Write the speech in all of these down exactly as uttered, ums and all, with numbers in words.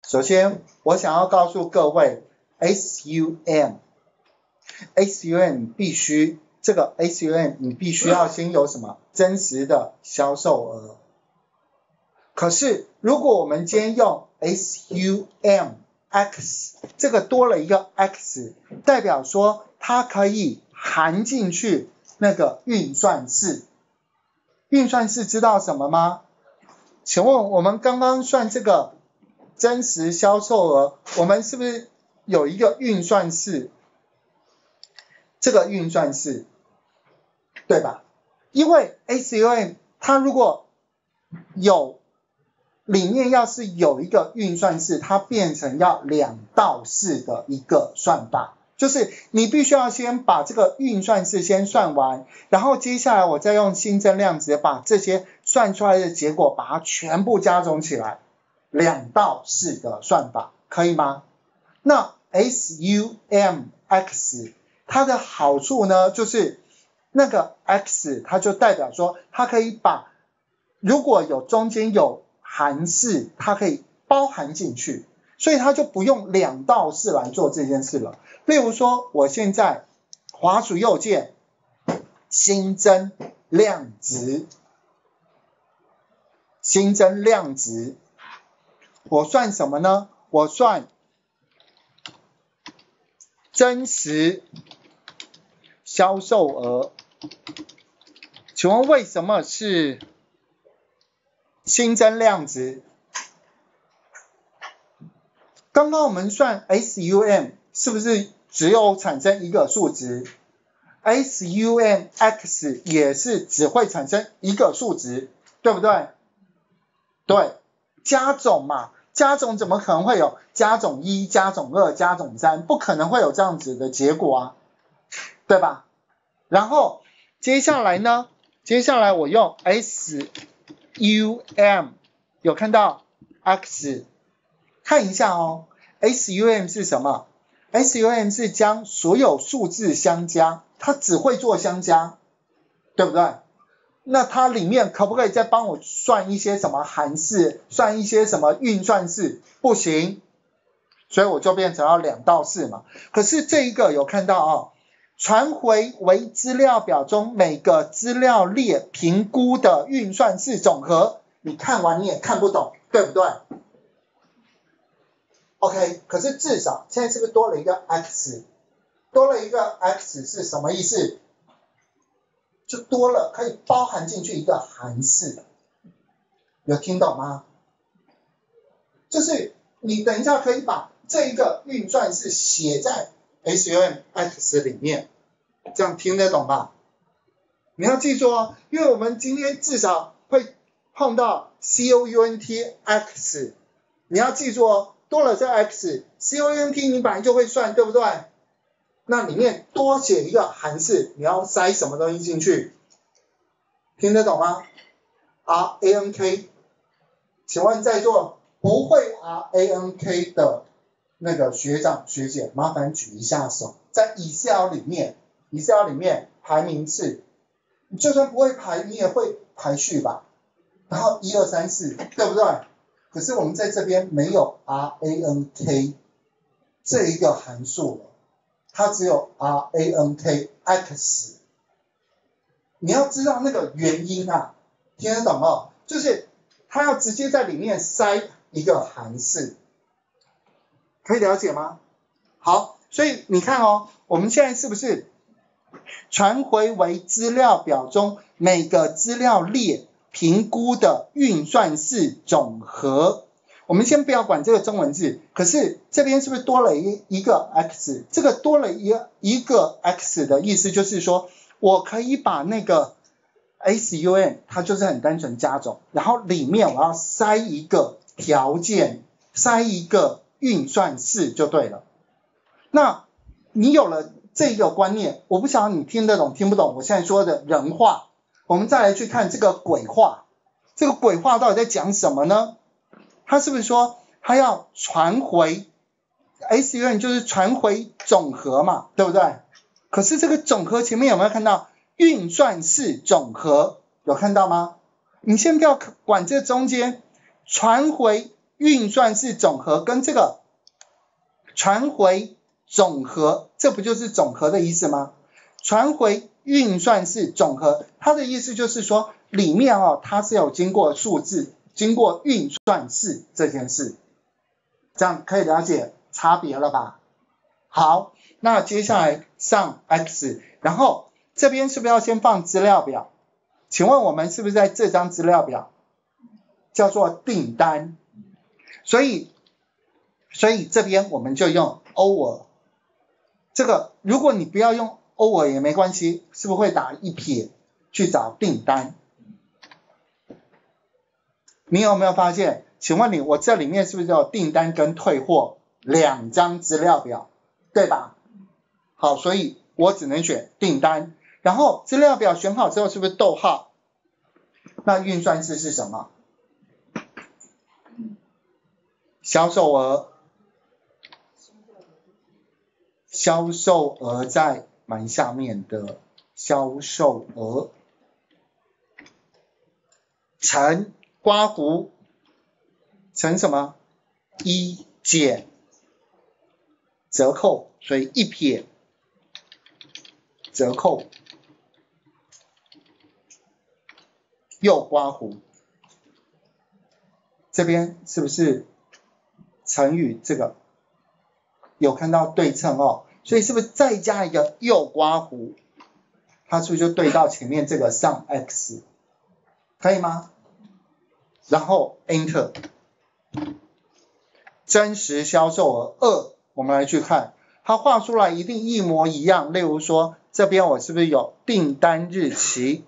首先我想要告诉各位 S U M。S U M 必须这个 S U M 你必须要先有什么真实的销售额。可是如果我们今天用 S U M X 这个多了一个 X， 代表说它可以含进去那个运算式。运算式知道什么吗？请问我们刚刚算这个真实销售额，我们是不是有一个运算式？这个运算式，对吧？因为 S U M 它如果有里面要是有一个运算式，它变成要两道式的一个算法，就是你必须要先把这个运算式先算完，然后接下来我再用新增量值把这些算出来的结果把它全部加总起来，两道式的算法，可以吗？那 S U M X 它的好处呢，就是那个 X 它就代表说它可以把如果有中间有函式，它可以包含进去，所以它就不用两道式来做这件事了。例如说我现在滑鼠右键新增量值，新增量值，我算什么呢？我算真实销售额。请问为什么是新增量值？刚刚我们算 S U M 是不是只有产生一个数值？ S U M X 也是只会产生一个数值，对不对？对，加总嘛，加总怎么可能会有加总一、加总二、加总三？不可能会有这样子的结果啊，对吧？然后接下来呢？接下来我用 S U M 有看到 X， 看一下哦 ，S U M 是什么 ？S U M 是将所有数字相加，它只会做相加，对不对？那它里面可不可以再帮我算一些什么函式，算一些什么运算式？不行，所以我就变成了两道式嘛。可是这一个有看到哦，传回为资料表中每个资料列评估的运算式总和，你看完你也看不懂，对不对 ？OK， 可是至少现在是不是多了一个 X？ 多了一个 X 是什么意思？就多了可以包含进去一个函式，有听懂吗？就是你等一下可以把这一个运算式写在 S U M X 里面，这样听得懂吧？你要记住哦，因为我们今天至少会碰到 C O U N T X， 你要记住哦，多了这 X，C O U N T 你本来就会算，对不对？那里面多写一个函式，你要塞什么东西进去？听得懂吗 ？R A N K， 请问在座不会 R A N K 的那个学长学姐，麻烦举一下手。在 Excel 里面 ，Excel 里面排名次，你就算不会排，你也会排序吧？然后一二三四，对不对？可是我们在这边没有 R A N K 这一个函数了。它只有 R A N K X， 你要知道那个原因啊，听得懂哦？就是它要直接在里面塞一个函式，可以了解吗？好，所以你看哦，我们现在是不是传回为资料表中每个资料列评估的运算式总和？我们先不要管这个中文字，可是这边是不是多了一一个 X？ 这个多了一个一个 X 的意思就是说，我可以把那个 S U M 它就是很单纯加总，然后里面我要塞一个条件，塞一个运算式就对了。那你有了这个观念，我不晓得你听得懂听不懂我现在说的人话，我们再来去看这个鬼话，这个鬼话到底在讲什么呢？他是不是说他要传回 S U M 就是传回总和嘛，对不对？可是这个总和前面有没有看到运算式总和？有看到吗？你先不要管这中间传回运算式总和跟这个传回总和，这不就是总和的意思吗？传回运算式总和，它的意思就是说里面哦，它是有经过数字，经过运算式这件事，这样可以了解差别了吧？好，那接下来上 X， 然后这边是不是要先放资料表？请问我们是不是在这张资料表叫做订单？所以所以这边我们就用 over， 这个如果你不要用 over 也没关系，是不是会打一撇去找订单？你有没有发现？请问你我这里面是不是有订单跟退货两张资料表，对吧？好，所以我只能选订单，然后资料表选好之后是不是逗号？那运算式是什么？销售额，销售额在蛮下面的销售额乘刮胡乘什么？一减折扣，所以一撇折扣又刮胡，这边是不是乘以这个？有看到对称哦，所以是不是再加一个又刮胡，它是不是就对到前面这个上 X， 可以吗？然后 Enter， 真实销售额二，我们来去看，它画出来一定一模一样。例如说这边我是不是有订单日期，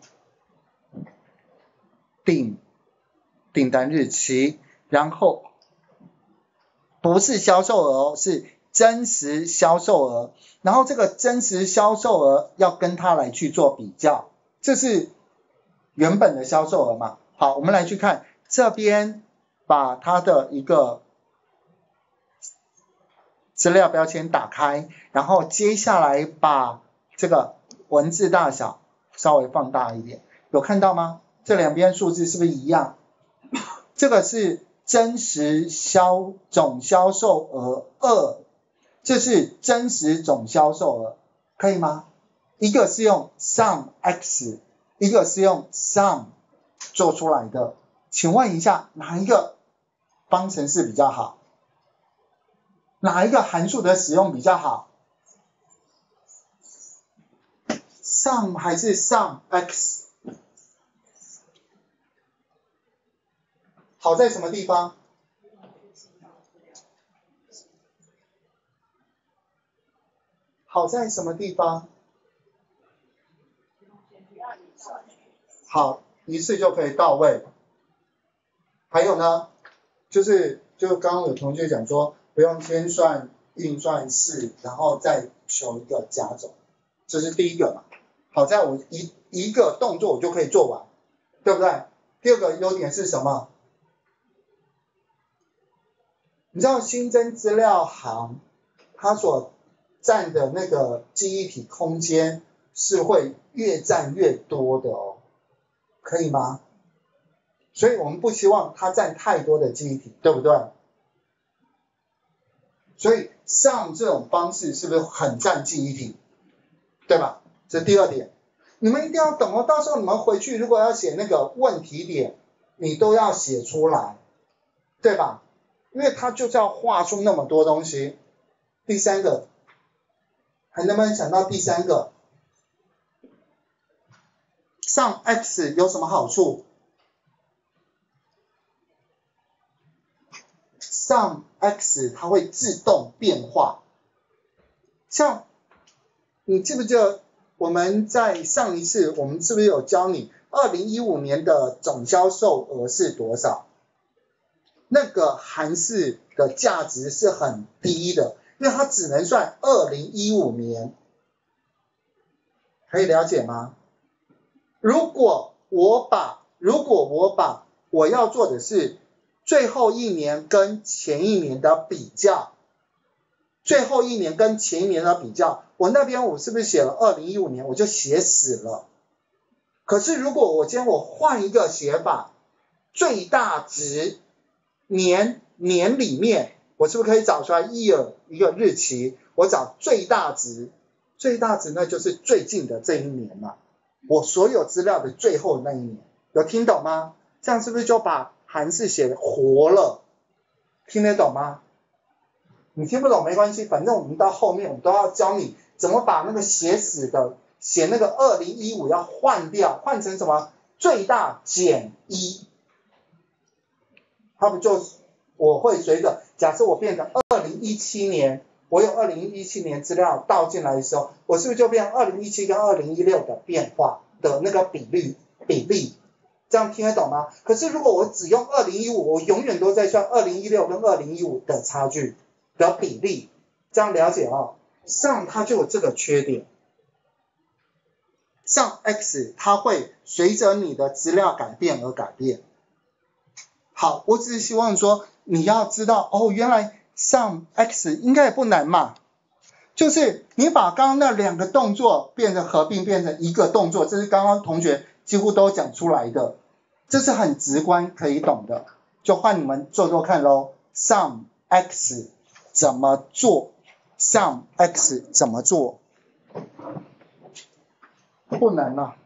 订订单日期，然后不是销售额哦，是真实销售额，然后这个真实销售额要跟它来去做比较，这是原本的销售额嘛。好，我们来去看这边，把它的一个资料标签打开，然后接下来把这个文字大小稍微放大一点，有看到吗？这两边数字是不是一样？这个是真实销总销售额二，这是真实总销售额，可以吗？一个是用 sum x， 一个是用 sum 做出来的，请问一下哪一个方程式比较好？哪一个函数的使用比较好？ sum 还是 sum x？ 好在什么地方？好在什么地方？好，一次就可以到位。还有呢，就是就刚刚有同学讲说，不用先算运算式，然后再求一个加总，这是第一个嘛。好在我一一个动作我就可以做完，对不对？第二个优点是什么？你知道新增资料行它所占的那个记忆体空间是会越占越多的哦，可以吗？所以我们不希望它占太多的记忆体，对不对？所以上这种方式是不是很占记忆体，对吧？这第二点，你们一定要懂哦，到时候你们回去如果要写那个问题点，你都要写出来，对吧？因为它就是要画出那么多东西。第三个，还能不能想到第三个？上 X 有什么好处？上 X 它会自动变化。像你记不记得我们在上一次我们是不是有教你二零一五年的总销售额是多少？那个函式的价值是很低的，因为它只能算二零一五年，可以了解吗？如果我把如果我把我要做的是最后一年跟前一年的比较，最后一年跟前一年的比较，我那边我是不是写了二零一五年，我就写死了。可是如果我今天我换一个写法，最大值年年里面，我是不是可以找出来 year 一个日期，我找最大值，最大值那就是最近的这一年嘛，我所有资料的最后那一年，有听懂吗？这样是不是就把函式写活了？听得懂吗？你听不懂没关系，反正我们到后面我们都要教你怎么把那个写死的写那个二零一五要换掉，换成什么？最大减一。它不就我会随着假设我变成二零一七年，我有二零一七年资料倒进来的时候，我是不是就变二零一七跟二零一六的变化的那个比率比例？这样听得懂吗？可是如果我只用二零一五，我永远都在算二零一六跟二零一五的差距的比例，这样了解哦。上它就有这个缺点，上 X 它会随着你的资料改变而改变。好，我只是希望说你要知道哦，原来上 X 应该也不难嘛，就是你把刚刚那两个动作变成合并变成一个动作，这是刚刚同学几乎都讲出来的，这是很直观可以懂的，就换你们做做看咯。上 X 怎么做？上 X 怎么做？不难啊。